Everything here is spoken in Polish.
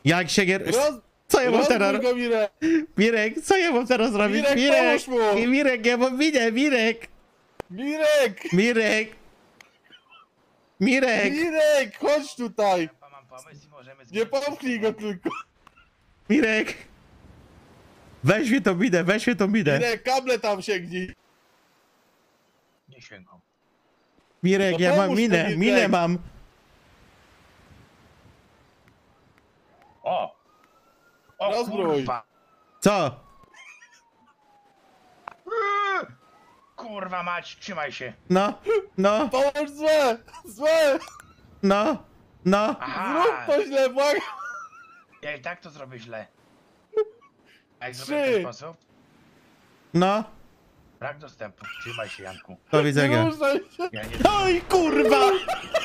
Jak się gier... Co ja mam teraz? Rozbój go, Mirek! Mirek, co ja mam teraz robić? Mirek, pomóż mu! Mirek, ja mam minę, Mirek! Mirek! Mirek! Mirek! Mirek, chodź tutaj! Mam pomysł i możemy... Nie popchnij go tylko! Mirek! Weź mnie tą minę, weź mnie tą minę. Mirek, kable tam sięgnij! Nie sięgam. Mirek, No ja mam pomóż minę, mi, minę Mirek. mam. O! O Rozbrój. kurwa! Co? Kurwa mać, trzymaj się! No, no, Pomóż złe! Złe! no, no. Aha! Zrób to źle, błagam! Ja i tak to zrobię źle. A jak Trzy. zrobię w ten sposób? No, Brak dostępu. Trzymaj się, Janku. do Nie widzenia. ruszaj się! Ja nie... Oj, kurwa!